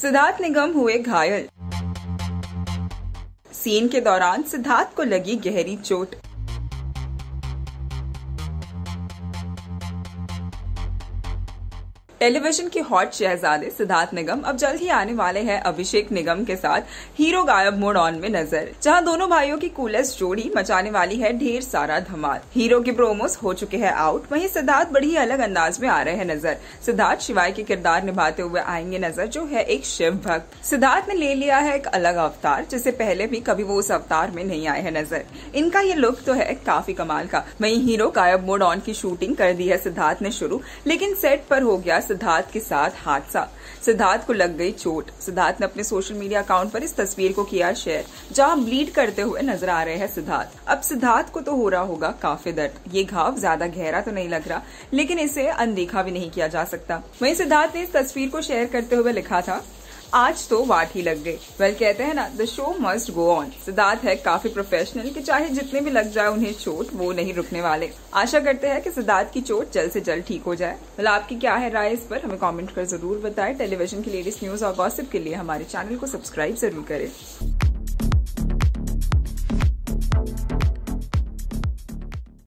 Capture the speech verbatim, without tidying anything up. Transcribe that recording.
सिद्धार्थ निगम हुए घायल। सीन के दौरान सिद्धार्थ को लगी गहरी चोट। टेलीविजन के हॉट शहजादे सिद्धार्थ निगम अब जल्द ही आने वाले हैं अभिषेक निगम के साथ हीरो गायब मोड ऑन में नजर, जहां दोनों भाइयों की कूलेस्ट जोड़ी मचाने वाली है ढेर सारा धमाल। हीरो के प्रोमोस हो चुके हैं आउट, वहीं सिद्धार्थ बड़ी ही अलग अंदाज में आ रहे हैं नजर। सिद्धार्थ शिवाय के किरदार निभाते हुए आएंगे नजर, जो है एक शिव भक्त। सिद्धार्थ ने ले लिया है एक अलग अवतार, जिससे पहले भी कभी वो उस अवतार में नहीं आए हैं नजर। इनका ये लुक तो है काफी कमाल का। वहीं हीरो गायब मोड ऑन की शूटिंग कर दी है सिद्धार्थ ने शुरू, लेकिन सेट पर हो गया सिद्धार्थ के साथ हादसा। सिद्धार्थ को लग गई चोट। सिद्धार्थ ने अपने सोशल मीडिया अकाउंट पर इस तस्वीर को किया शेयर, जहां ब्लीड करते हुए नजर आ रहे हैं सिद्धार्थ। अब सिद्धार्थ को तो हो रहा होगा काफी दर्द। ये घाव ज्यादा गहरा तो नहीं लग रहा, लेकिन इसे अनदेखा भी नहीं किया जा सकता। वहीं सिद्धार्थ ने इस तस्वीर को शेयर करते हुए लिखा था, आज तो वाट ही लग गई। वेल कहते हैं ना, the show must go on. Siddharth है काफी प्रोफेशनल कि चाहे जितने भी लग जाए उन्हें चोट, वो नहीं रुकने वाले। आशा करते हैं कि सिद्धार्थ की चोट जल्द से जल्द ठीक हो जाए। वेल आपकी क्या है राय इस पर, हमें कमेंट कर जरूर बताएं। टेलीविजन की लेटेस्ट न्यूज और गॉसिप के लिए हमारे चैनल को सब्सक्राइब जरूर करें।